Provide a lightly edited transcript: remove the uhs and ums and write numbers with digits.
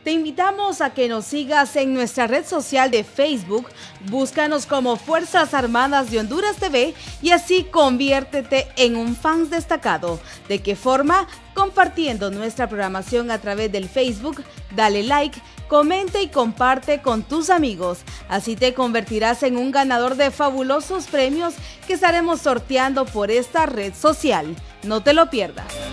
Te invitamos a que nos sigas en nuestra red social de Facebook, búscanos como Fuerzas Armadas de Honduras TV y así conviértete en un fan destacado. ¿De qué forma? Compartiendo nuestra programación a través del Facebook, dale like, comenta y comparte con tus amigos. Así te convertirás en un ganador de fabulosos premios que estaremos sorteando por esta red social. No te lo pierdas.